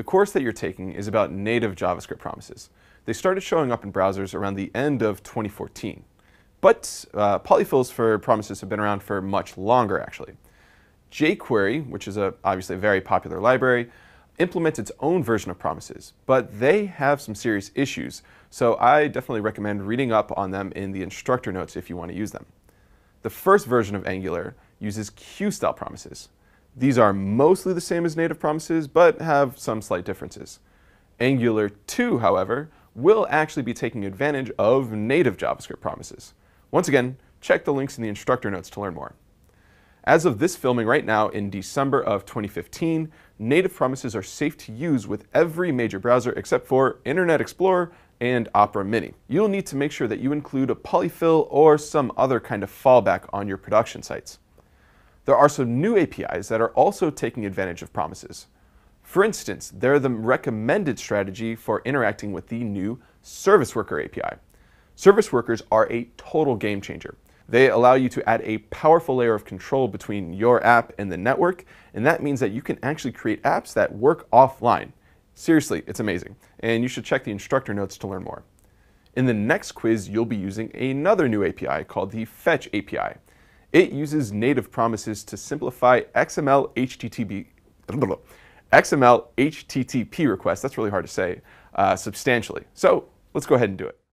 The course that you're taking is about native JavaScript promises. They started showing up in browsers around the end of 2014. But polyfills for promises have been around for much longer, actually. jQuery, which is obviously a very popular library, implements its own version of promises, but they have some serious issues, so I definitely recommend reading up on them in the instructor notes if you want to use them. The first version of Angular uses Q-style promises. These are mostly the same as native promises, but have some slight differences. Angular 2, however, will actually be taking advantage of native JavaScript promises. Once again, check the links in the instructor notes to learn more. As of this filming right now in December of 2015, native promises are safe to use with every major browser except for Internet Explorer and Opera Mini. You'll need to make sure that you include a polyfill or some other kind of fallback on your production sites. There are some new APIs that are also taking advantage of promises. For instance, they're the recommended strategy for interacting with the new Service Worker API. Service workers are a total game changer. They allow you to add a powerful layer of control between your app and the network, and that means that you can actually create apps that work offline. Seriously, it's amazing, and you should check the instructor notes to learn more. In the next quiz, you'll be using another new API called the Fetch API. It uses native promises to simplify XML HTTP requests, that's really hard to say, substantially. So let's go ahead and do it.